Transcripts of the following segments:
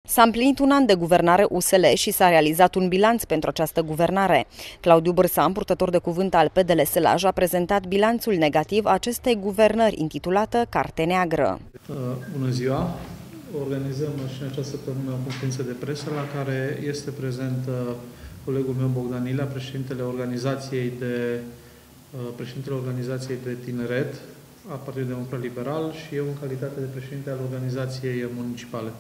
S-a împlinit un an de guvernare USL și s-a realizat un bilanț pentru această guvernare. Claudiu Bârsan, purtător de cuvânt al PDL Sălaj, a prezentat bilanțul negativ acestei guvernări, intitulată Carte Neagră. Bună ziua! Organizăm și în această săptămână o conferință de presă la care este prezent colegul meu Bogdan Ilea, președintele organizației de tineret a Partidului Democrat Liberal și eu în calitate de președinte al organizației municipale.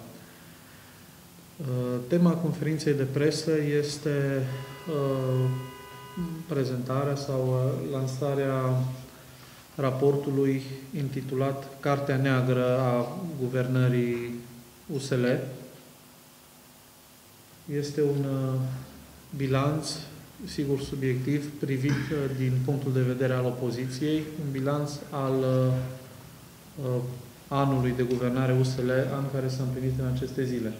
Tema conferinței de presă este prezentarea sau lansarea raportului intitulat Cartea Neagră a Guvernării USL. Este un bilanț, sigur subiectiv, privit din punctul de vedere al opoziției, un bilanț al anului de guvernare USL, an care s-a împlinit în aceste zile.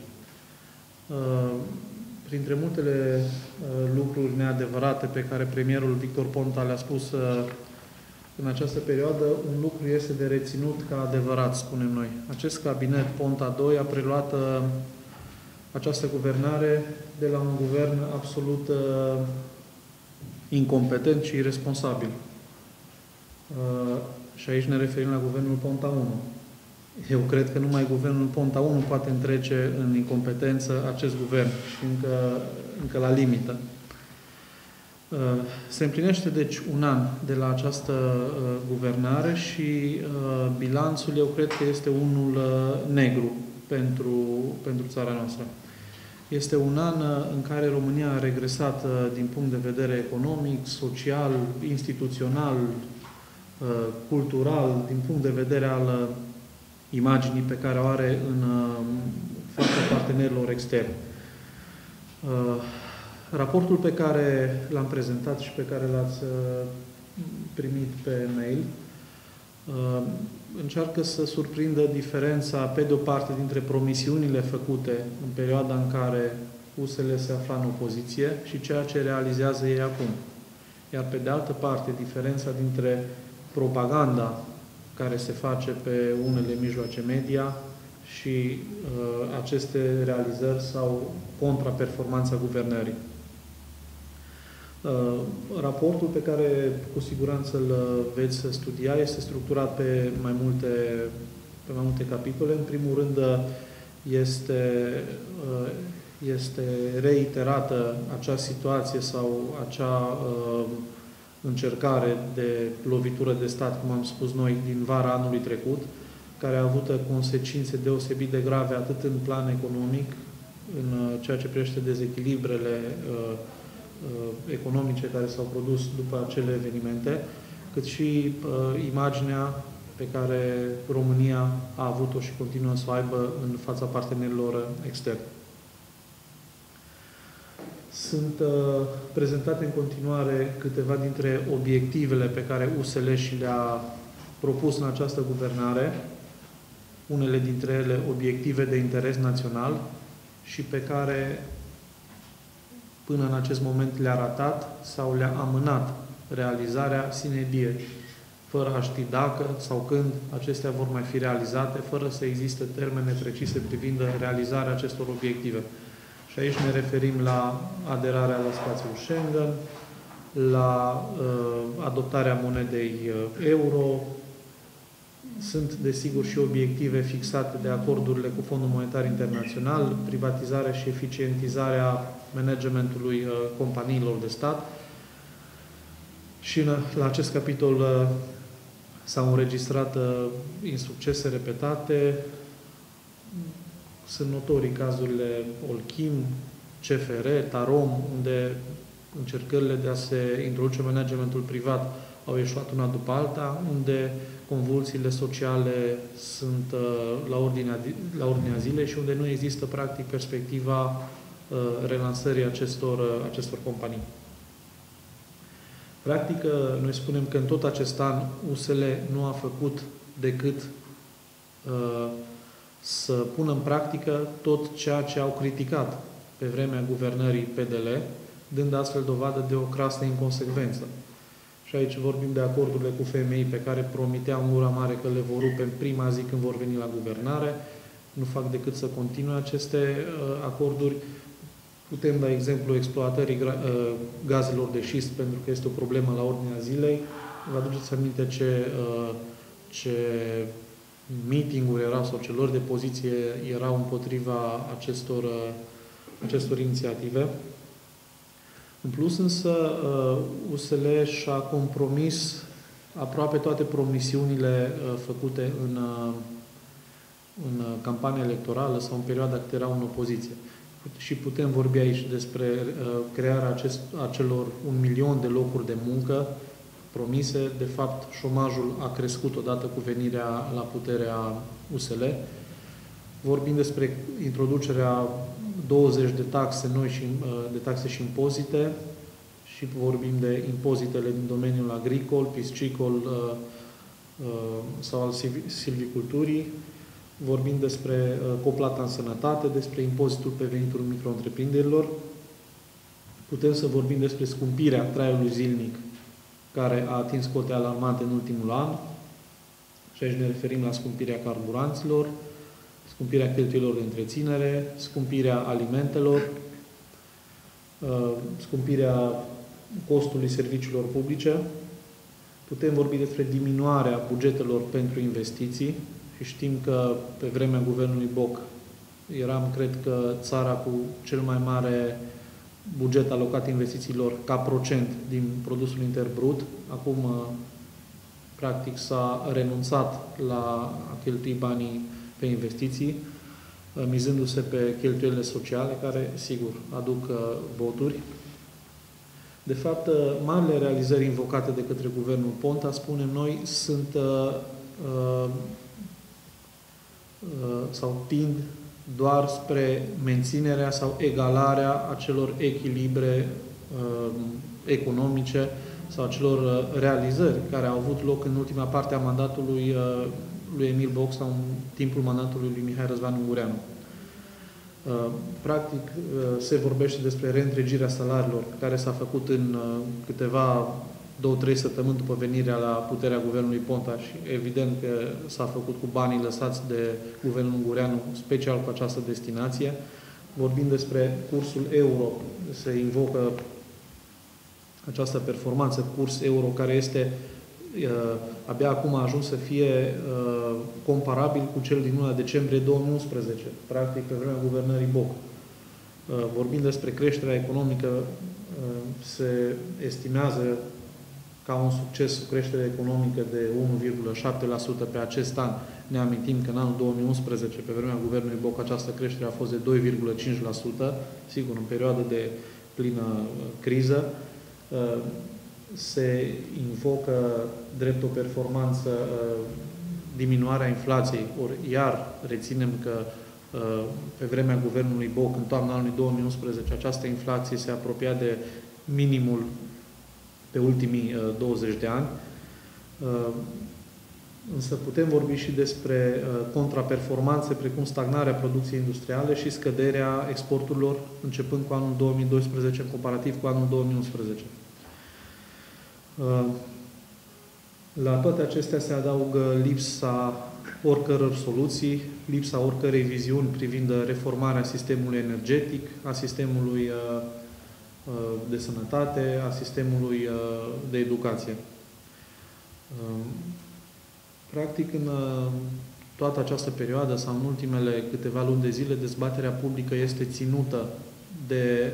Printre multele lucruri neadevărate pe care premierul Victor Ponta le-a spus în această perioadă, un lucru este de reținut ca adevărat, spunem noi. Acest cabinet Ponta II a preluat această guvernare de la un guvern absolut incompetent și irresponsabil. Și aici ne referim la guvernul Ponta I. Eu cred că numai guvernul Ponta I poate întrece în incompetență acest guvern și încă la limită. Se împlinește deci un an de la această guvernare și bilanțul, eu cred că este unul negru pentru țara noastră. Este un an în care România a regresat din punct de vedere economic, social, instituțional, cultural, din punct de vedere al imaginii pe care o are în fața partenerilor externi. Raportul pe care l-am prezentat și pe care l-ați primit pe mail încearcă să surprindă diferența, pe de o parte, dintre promisiunile făcute în perioada în care USL se afla în opoziție și ceea ce realizează ei acum. Iar pe de altă parte, diferența dintre propaganda care se face pe unele mijloace media și aceste realizări sau contraperformanța guvernării. Raportul pe care cu siguranță îl veți studia este structurat pe mai multe capitole. În primul rând este reiterată acea situație sau acea încercare de lovitură de stat, cum am spus noi, din vara anului trecut, care a avut consecințe deosebit de grave atât în plan economic, în ceea ce privește dezechilibrele economice care s-au produs după acele evenimente, cât și imaginea pe care România a avut-o și continuă să o aibă în fața partenerilor externi. Sunt prezentate în continuare câteva dintre obiectivele pe care USL și le-a propus în această guvernare, unele dintre ele obiective de interes național și pe care până în acest moment le-a ratat sau le-a amânat realizarea sine die, fără a ști dacă sau când acestea vor mai fi realizate, fără să existe termene precise privind realizarea acestor obiective. Și aici ne referim la aderarea la spațiul Schengen, la adoptarea monedei euro. Sunt, desigur, și obiective fixate de acordurile cu Fondul Monetar Internațional, privatizarea și eficientizarea managementului companiilor de stat. Și la acest capitol s-au înregistrat insuccese repetate. Sunt notorii cazurile Olchim, CFR, Tarom, unde încercările de a se introduce managementul privat au ieșuat una după alta, unde convulsiile sociale sunt la ordinea zilei și unde nu există, practic, perspectiva relansării acestor companii. Practic, noi spunem că în tot acest an USL nu a făcut decât să pună în practică tot ceea ce au criticat pe vremea guvernării PDL, dând astfel dovadă de o crasă inconsecvență. Și aici vorbim de acordurile cu FMI pe care promiteau în gura mare că le vor rupe în prima zi când vor veni la guvernare. nu fac decât să continue aceste acorduri. Putem da exemplu exploatării gazelor de șist, pentru că este o problemă la ordinea zilei. Vă aduceți aminte ce meeting-uri erau sau ce luări de poziție erau împotriva acestor inițiative. În plus, însă, USL și-a compromis aproape toate promisiunile făcute în campania electorală sau în perioada cât erau în opoziție. Și putem vorbi aici despre crearea acelor 1.000.000 de locuri de muncă promise. De fapt, șomajul a crescut odată cu venirea la puterea USL. Vorbim despre introducerea 20 de taxe noi și de taxe și impozite și vorbim de impozitele din domeniul agricol, piscicol sau al silviculturii. Vorbim despre coplata în sănătate, despre impozitul pe venitul micro-întreprinderilor. Putem să vorbim despre scumpirea traiului zilnic, care a atins cote alarmante în ultimul an. Și aici ne referim la scumpirea carburanților, scumpirea cheltuielor de întreținere, scumpirea alimentelor, scumpirea costului serviciilor publice. Putem vorbi despre diminuarea bugetelor pentru investiții și știm că pe vremea guvernului Boc eram, cred că, țara cu cel mai mare buget alocat investițiilor ca procent din produsul intern brut. Acum, practic, s-a renunțat la a cheltui banii pe investiții, mizându-se pe cheltuielile sociale, care, sigur, aduc voturi. De fapt, marile realizări invocate de către guvernul Ponta, spunem noi, sunt sau tind doar spre menținerea sau egalarea acelor echilibre economice sau acelor realizări care au avut loc în ultima parte a mandatului lui Emil Boc sau în timpul mandatului lui Mihai Răzvan Ungureanu. Practic, se vorbește despre reîntregirea salariilor care s-a făcut în câteva 2-3 săptămâni după venirea la puterea guvernului Ponta și evident că s-a făcut cu banii lăsați de guvernul Ungureanu, special cu această destinație. Vorbim despre cursul euro, se invocă această performanță, curs euro, care este abia acum a ajuns să fie comparabil cu cel din luna decembrie 2011, practic pe vremea guvernării Boc. Vorbim despre creșterea economică, se estimează ca un succes creștere economică de 1,7% pe acest an. Ne amintim că în anul 2011, pe vremea guvernului Boc, această creștere a fost de 2,5%, sigur, în perioadă de plină criză. Se invocă drept o performanță diminuarea inflației. Ori iar reținem că pe vremea guvernului Boc, în toamna anului 2011, această inflație se apropia de minimul pe ultimii 20 de ani. Însă putem vorbi și despre contraperformanțe, precum stagnarea producției industriale și scăderea exporturilor, începând cu anul 2012, în comparativ cu anul 2011. La toate acestea se adaugă lipsa oricăror soluții, lipsa oricărei viziuni privind reformarea sistemului energetic, a sistemului de sănătate, a sistemului de educație. Practic, în toată această perioadă sau în ultimele câteva luni de zile, dezbaterea publică este ținută de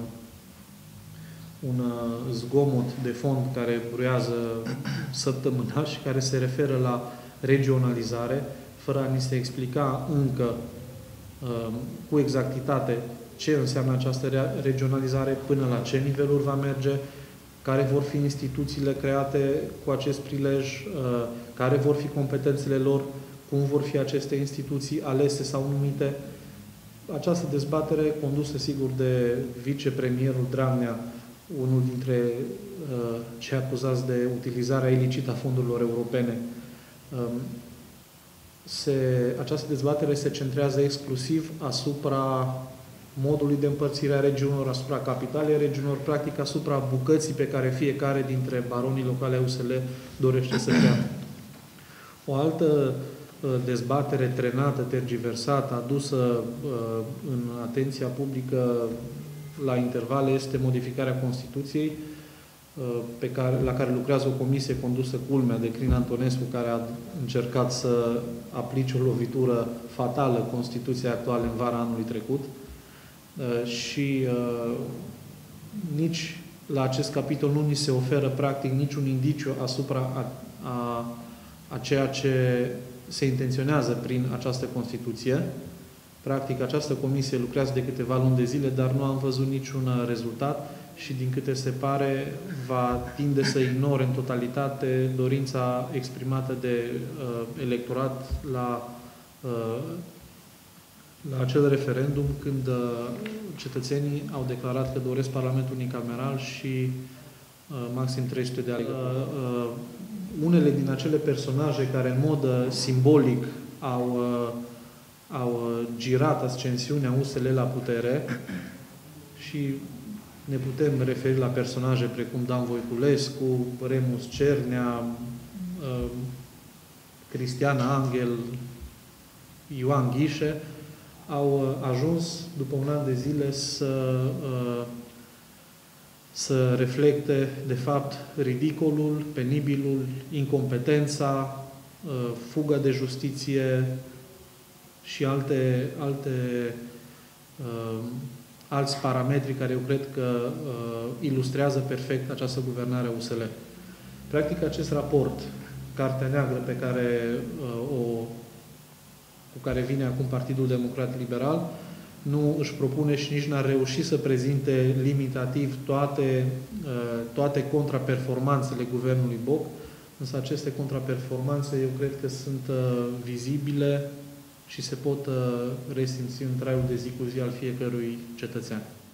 un zgomot de fond care bruiază săptămânal și care se referă la regionalizare, fără a ni se explica încă cu exactitate ce înseamnă această regionalizare, până la ce niveluri va merge, care vor fi instituțiile create cu acest prilej, care vor fi competențele lor, cum vor fi aceste instituții alese sau numite. Această dezbatere, condusă sigur de vicepremierul Dragnea, unul dintre cei acuzați de utilizarea ilicită a fondurilor europene, această dezbatere se centrează exclusiv asupra modului de împărțire a regiunilor, asupra capitalei regiunilor, practic asupra bucății pe care fiecare dintre baronii locale a USL dorește să fie. O altă dezbatere trenată, tergiversată, adusă în atenția publică la intervale este modificarea Constituției, la care lucrează o comisie condusă culmea de Crin Antonescu, care a încercat să aplice o lovitură fatală Constituției actuale în vara anului trecut. Și nici la acest capitol nu ni se oferă practic niciun indiciu asupra a ceea ce se intenționează prin această Constituție. Practic, această comisie lucrează de câteva luni de zile, dar nu am văzut niciun rezultat și, din câte se pare, va tinde să ignore în totalitate dorința exprimată de electorat la acel referendum, când cetățenii au declarat că doresc Parlamentul unicameral și maxim 300 de alegători. Unele din acele personaje care în mod simbolic au girat ascensiunea USL la putere și ne putem referi la personaje precum Dan Voiculescu, Remus Cernea, Cristian Angel, Ioan Ghișe, au ajuns după un an de zile să reflecte, de fapt, ridicolul, penibilul, incompetența, fuga de justiție și alți parametri care eu cred că ilustrează perfect această guvernare a USL. Practic, acest raport, Cartea Neagră cu care vine acum Partidul Democrat Liberal, nu își propune și nici n-ar reuși să prezinte limitativ toate contraperformanțele guvernului Boc, însă aceste contraperformanțe eu cred că sunt vizibile și se pot resimți în traiul de zi cu zi al fiecărui cetățean.